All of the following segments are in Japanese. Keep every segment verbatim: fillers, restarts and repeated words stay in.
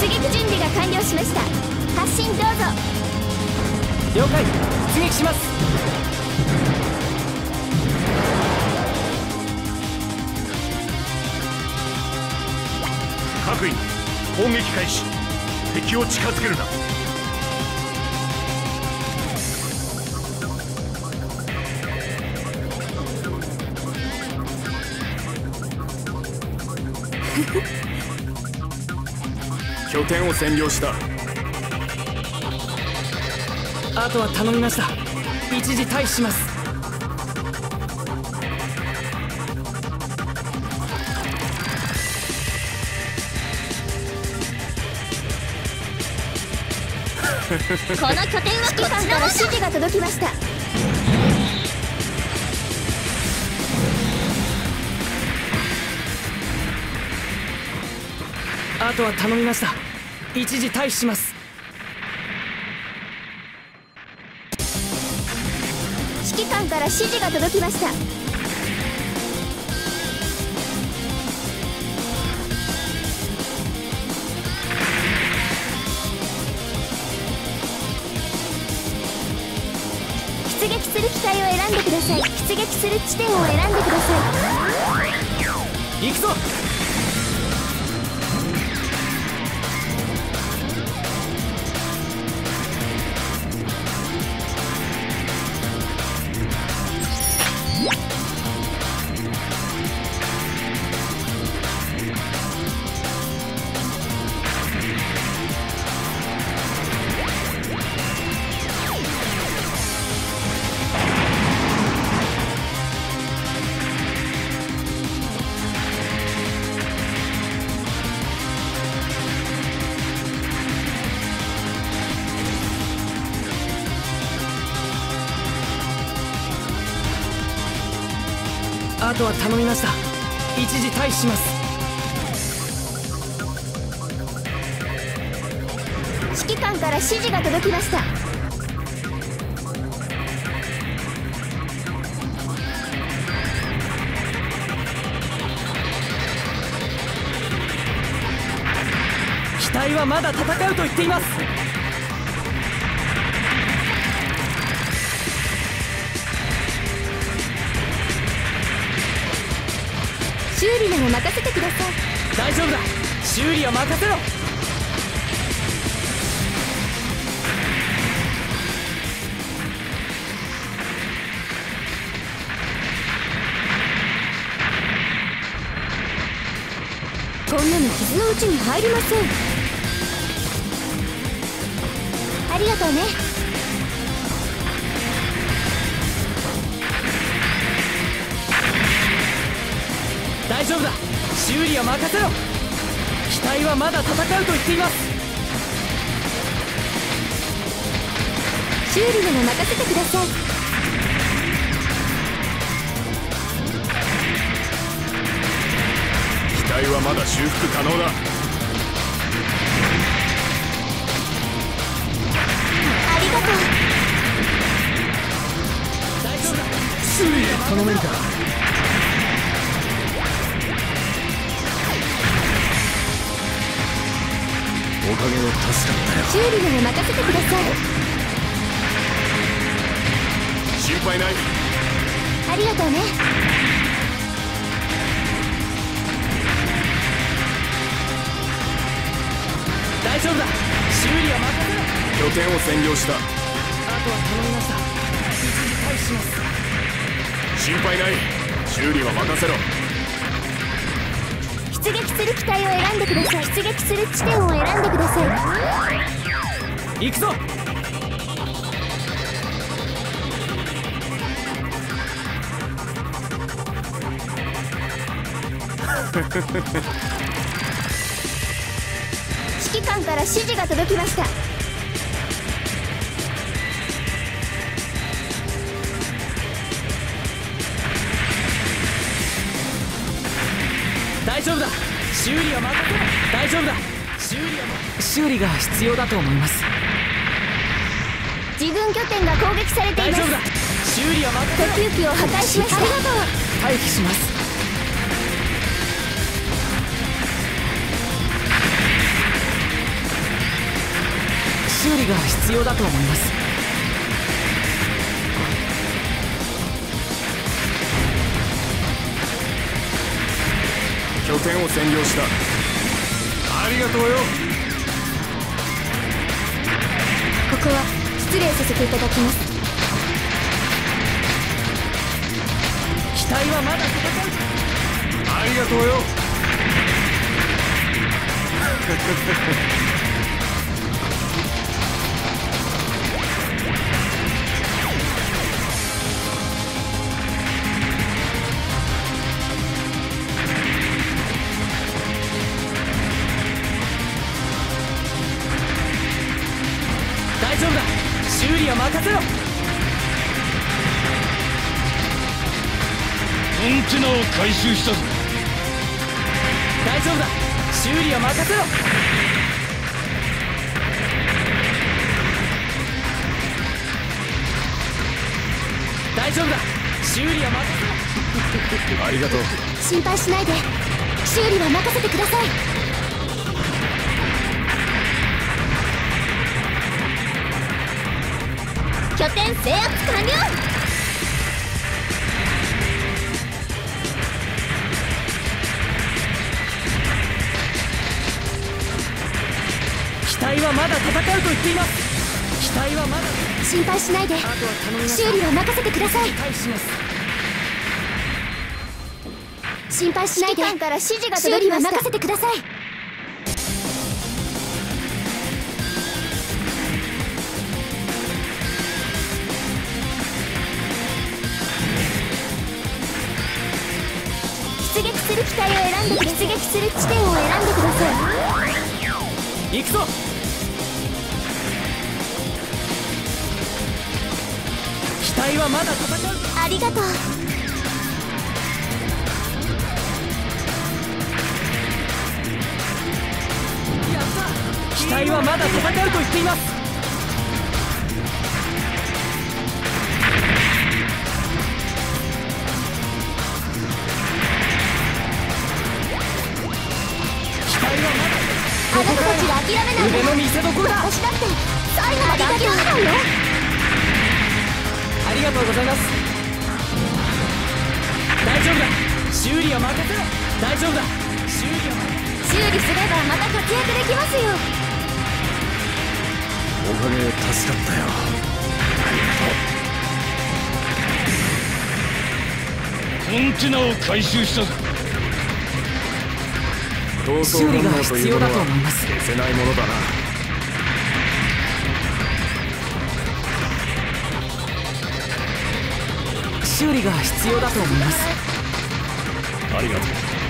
出撃準備が完了しました。発進どうぞ。 了解、出撃します。 各員、攻撃開始。敵を近づけるな。拠点を占領した。 あとは頼みました。一時退避します。 この拠点はこっちから指示が届きました。 あとは頼みました。一時退避します。 指揮官から指示が届きました。出撃する機体を選んでください。出撃する地点を選んでください。行くぞ。あとは頼みました。一時退避します。 指揮官から指示が届きました。 機体はまだ戦うと言っています。 修理なら任せてください。 大丈夫だ、修理は任せろ。 こんなの傷のうちに入りません。ありがとうね。 大丈夫だ、修理は任せろ。機体はまだ戦うと言っています。 修理なら任せてください。 機体はまだ修復可能だ。 ありがとう。 大丈夫だ、 修理頼めるか。 おかげで助かったよ。 修理なら任せてください。 心配ない。 ありがとうね。 大丈夫だ、修理は任せろ。 拠点を占領した。 あとは頼みました。一時退避します。 心配ない、修理は任せろ。 出撃する機体を選んでください。出撃する地点を選んでください。行くぞ。 指揮官から指示が届きました。 大丈夫だ、修理は任せろ。大丈夫だ、修理は修理が必要だと思います。 自軍拠点が攻撃されています。 大丈夫だ、修理は任せろ。 補給機を破壊しました。ありがとう。 退避します。 理が必要だと思います。 拠点を占領した。ありがとうよ。 ここは失礼させていただきます。 機体はまだ戦う。 ありがとうよ。 大丈夫だ。修理は任せろ。 コンテナを回収したぞ。 大丈夫だ。修理は任せろ。大丈夫だ。修理は任せろ。 ありがとう。 心配しないで。修理は任せてください。拠点制圧完了。 機体はまだ戦うと言っています。機体はまだ。 心配しないで。 あとは頼みます。 修理は任せてください。 返します。 心配しないで。指揮官から指示が届きました。修理は任せてください。出撃する機体を選んで、出撃する地点を選んでください。 行くぞ。機体はまだ戦う。 ありがとう。 やった。機体はまだ戦うと言っています。 あなたたちが諦めないで。 腕の見せ所だ。 私だって最後まで諦めないよ。 ありがとうございます。大丈夫だ。修理は任せろ。大丈夫だ。修理は任せろ。 修理すればまた活躍できますよ。 おかげで助かったよ。ありがとう。コンテナを回収したぞ。 修理が必要だと思います。 消せないものだな。 修理が必要だと思います。 ありがと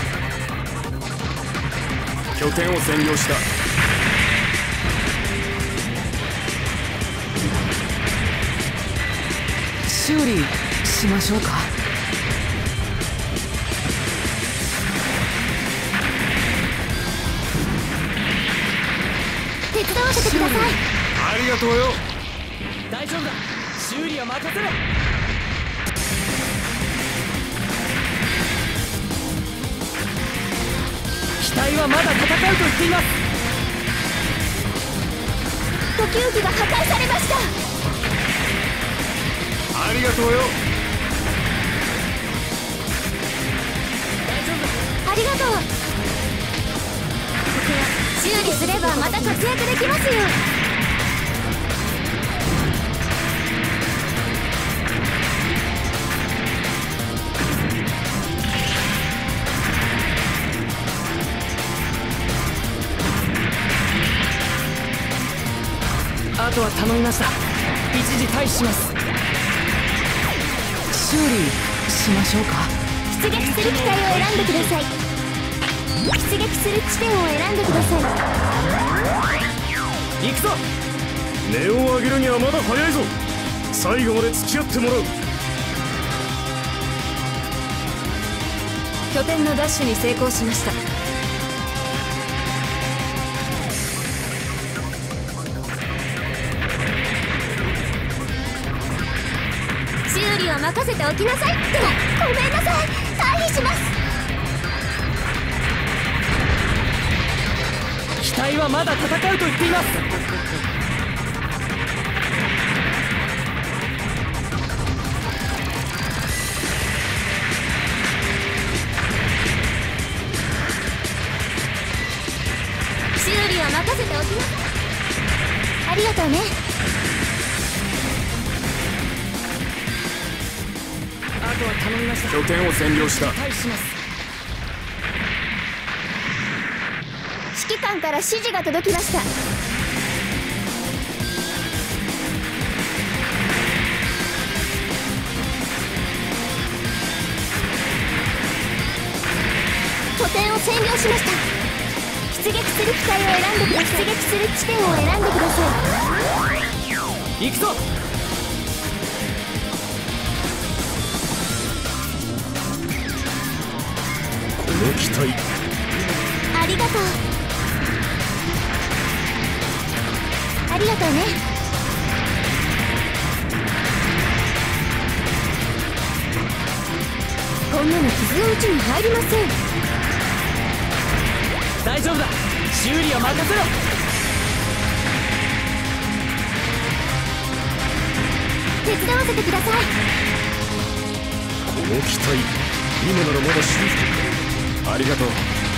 う。拠点を占領した。 修理しましょうか。 手伝わせてください。 ありがとうよ。 大丈夫だ。修理は任せろ。機体はまだ戦うと言っています。 補給機が破壊されました。 ありがとうよ。 大丈夫だ。 ありがとう。修理すればまた活躍できますよ。 あとは頼みました。一時退避します。修理しましょうか。 出撃する機体を選んでください。出撃する地点を選んでください。 行くぞ。 音を上げるにはまだ早いぞ。最後まで付き合ってもらう。 拠点のダッシュに成功しました。修理は任せておきなさい。でもごめんなさい。退避します。 機体はまだ戦うと言っています。 は任せておきなさい。ありがとうね。 あとは頼みました。 拠点を占領した。 対します。 指揮官から指示が届きました。拠点を占領しました。出撃する機体を選んでください。出撃する地点を選んでください。 行くぞ。 この機体、 ありがとう。ありがとうね。こんなの傷のうちに入りません。 大丈夫だ。修理は任せろ。 手伝わせてください。 この機体、今ならまだ修復か。ありがとう。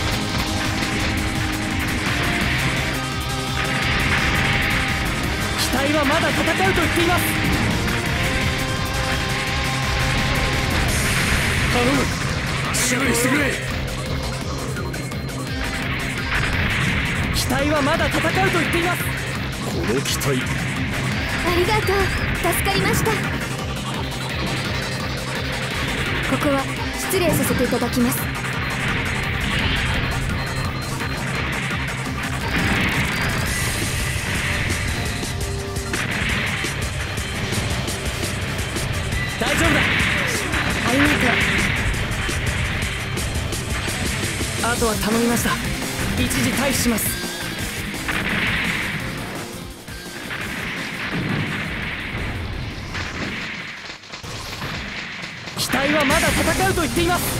機体はまだ戦うと言っています。 頼む、修理してくれ。 機体はまだ戦うと言っています。 この機体、 ありがとう。助かりました。ここは失礼させていただきます。 大丈夫だ。 ありがとう。 あとは頼みました。一時退避します。機体はまだ戦うと言っています。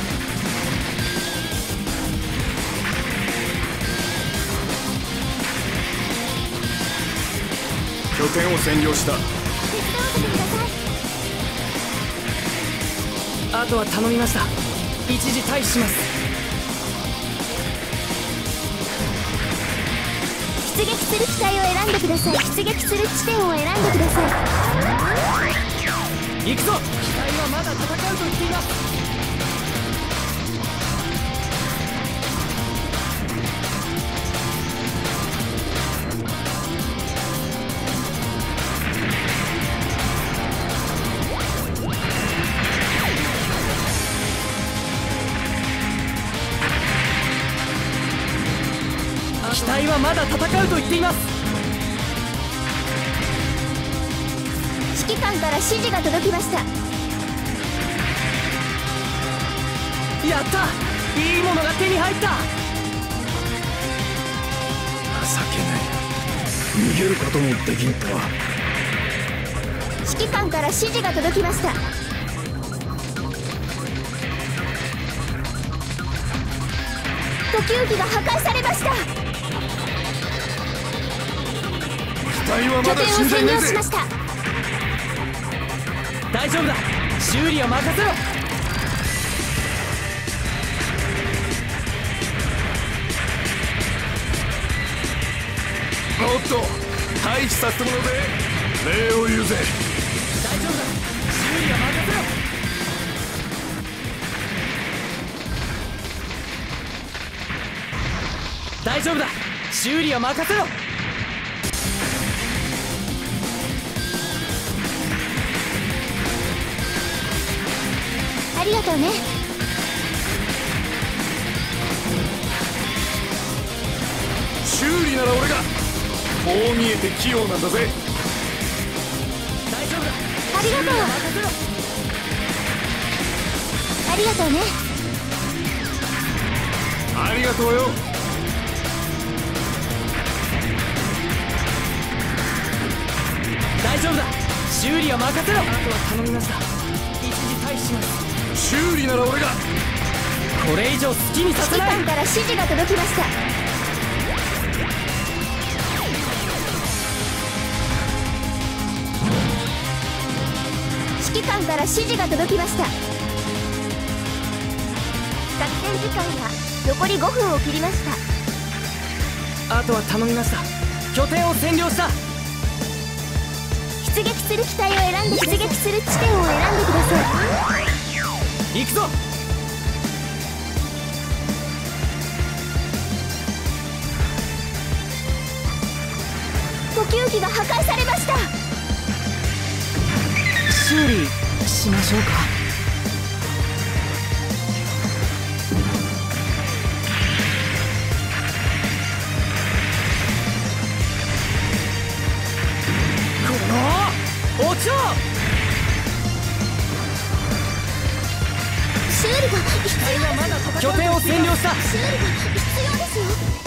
拠点を占領した。 手伝わせてください。 あとは頼みました。一時退避します。 出撃する機体を選んでください。出撃する地点を選んでください。 行くぞ。機体はまだ戦うと言っています。機体はまだ戦うと言っています。 指揮官から指示が届きました。 やった。いいものが手に入った。 情けない。逃げることもできんとは。 指揮官から指示が届きました。呼吸器が破壊されました。 機体はまだ拠点を占死んでいねえぜ。 領しました。 大丈夫だ。修理は任せろ。 おっと、退避させてもらうぜ。礼を言うぜ。 大丈夫だ。修理は任せろ。大丈夫だ。修理は任せろ。 ありがとうね。 修理なら俺が。こう見えて器用なんだぜ。 大丈夫だ。 ありがとう。 任せろ。 ありがとうね。 ありがとうよ。 大丈夫だ。修理は任せろ。あとは頼みました。一時退避します。 修理なら俺が。 これ以上好きにさせない。 指揮官から指示が届きました。指揮官から指示が届きました。作戦時間は残りごふんを切りました。 あとは頼みました。拠点を占領した。 出撃する機体を選んで出撃する地点を選んでください。 行くぞ。 補給機が破壊されました。 修理しましょうか。このおちょ修理が必要がまだ拠点を占領した。 修理が必要ですよ。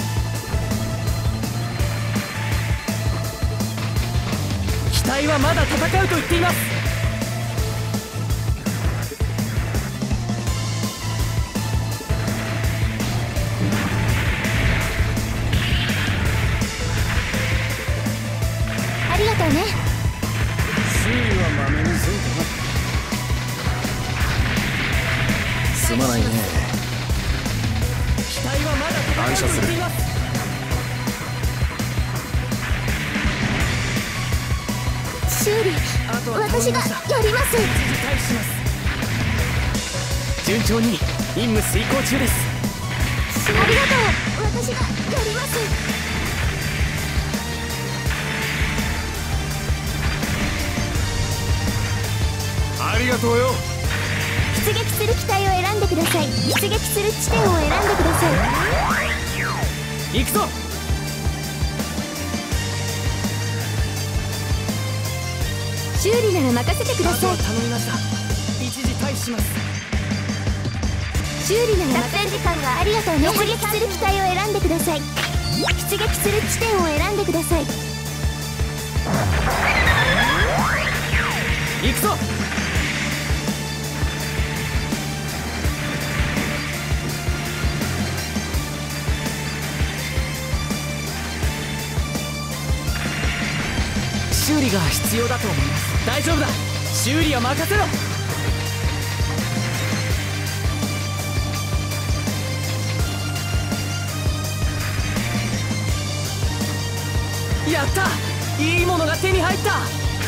機体はまだ戦うと言っています。 ありがとうね。 修理はまめにそうだな。すまないね。 機体はまだ戦うと言っています。 修理私がやります。 順調に任務遂行中です。 ありがとう。私がやります。 ありがとうよ。 出撃する機体を選んでください。出撃する地点を選んでください。 行くぞ。 修理なら任せてください。 頼みました。一時退避します。 修理なら作戦時間がありがとうね。出撃する機体を選んでください。出撃する地点を選んでください。 行くぞ。修理が必要だと思います。大丈夫だ。修理は任せろ。やった。いいものが手に入った。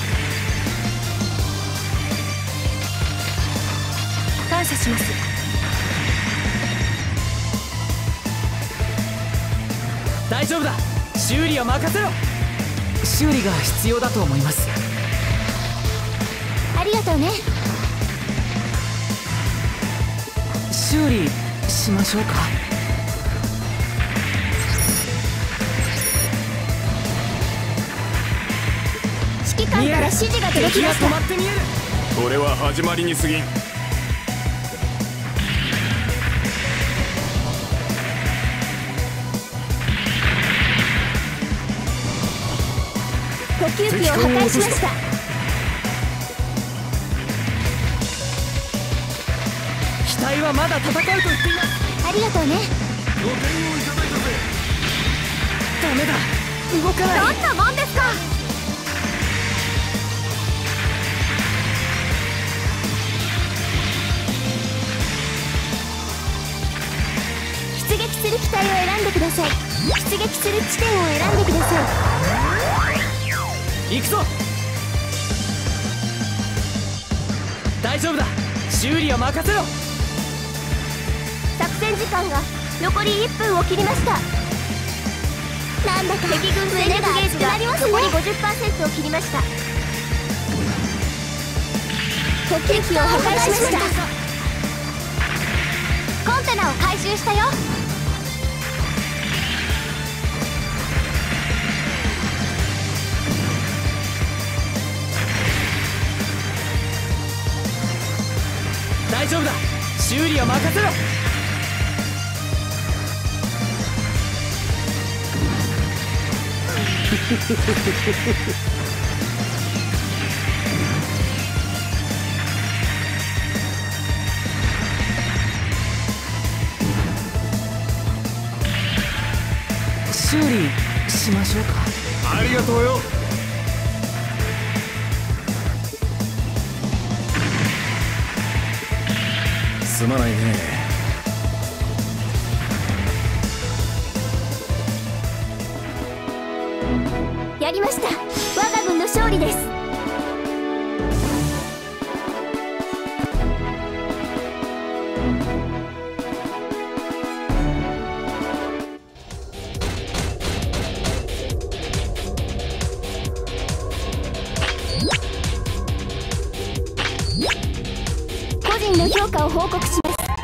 感謝します。 大丈夫だ。修理は任せろ。修理が必要だと思います。 ありがとうね。 修理しましょうか。 指揮官から指示が届きました。 敵が止まって見える。 これは始まりに過ぎん。 補給機を破壊しました。 機体はまだ戦うと言っています。 ありがとうね。 拠点をいただいたぜ。 ダメだ。動かない。 どんなもんですか。出撃する機体を選んでください。出撃する地点を選んでください。 行くぞ。大丈夫だ。修理は任せろ。 作戦時間が残りいっぷんを切りました。なんだか敵軍戦力ゲージが残り ごじゅっパーセント を切りました。補給機を破壊しました。コンテナを回収したよ。 大丈夫だ。修理は任せろ。修理しましょうか。 ありがとうよ。すまないね。 やりました。我が軍の勝利です。個人の評価を報告します。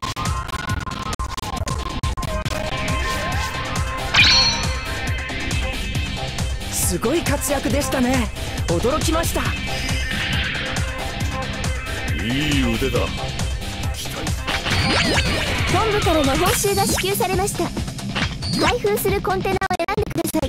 すごい活躍でしたね。驚きました。 いい腕だ。 本部からの報酬が支給されました。開封するコンテナを選んでください。